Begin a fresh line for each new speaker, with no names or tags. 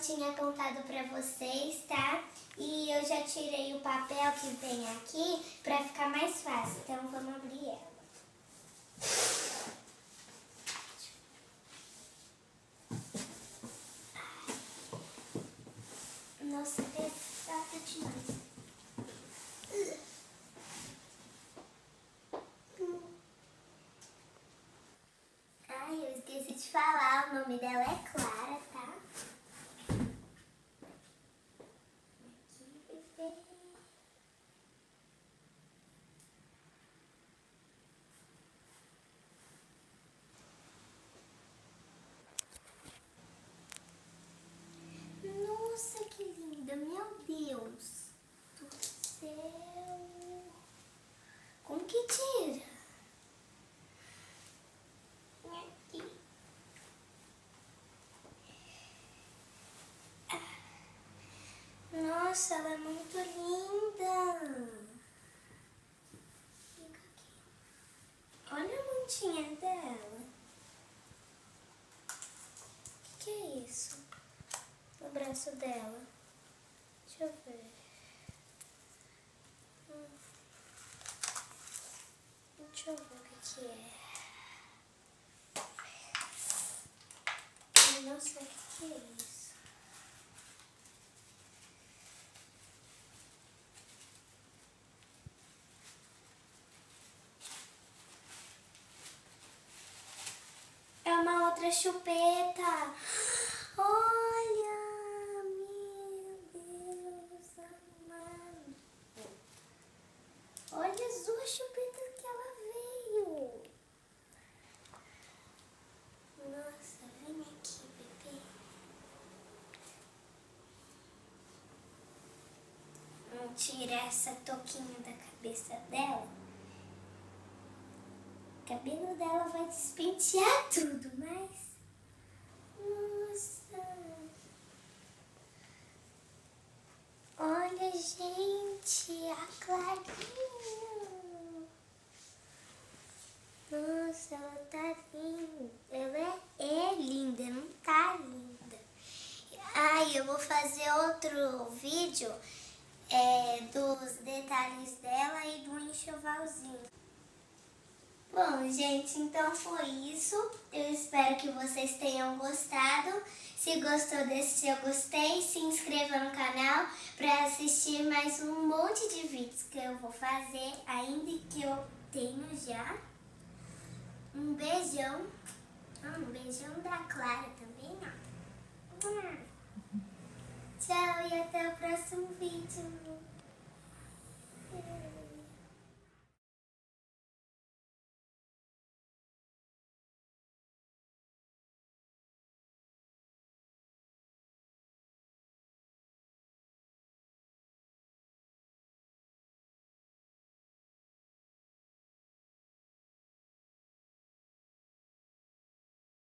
tinha contado pra vocês, tá? E eu já tirei o papel que vem aqui pra ficar mais fácil. Então vamos abrir ela. Nossa, pesada demais. Ai, eu esqueci de falar, o nome dela é Clara, tá? Aqui, bebê. Nossa, que linda, meu Deus do céu. Como que tira? Aqui. Nossa, ela é muito linda. Fica aqui. Olha a mantinha dela. O que é isso? No braço dela. Deixa eu ver. Deixa eu ver o que é. Eu não sei o que é isso. É uma outra chupeta. Olha, meu Deus amado. Olha as duas chupetas que ela veio. Nossa, vem aqui, bebê. Vamos tirar essa touquinha da cabeça dela. O cabelo dela vai despentear tudo, mas... Nossa! Olha, gente, a Clarinha! Nossa, ela tá linda. Ela é linda, não tá linda. Ai, eu vou fazer outro vídeo dos detalhes dela e do enxovalzinho. Bom, gente, então foi isso. Eu espero que vocês tenham gostado. Se gostou desse seu gostei, se inscreva no canal para assistir mais um monte de vídeos que eu vou fazer, ainda que eu tenho já. Um beijão. Um beijão da Clara também, ó. Tchau e até o próximo vídeo.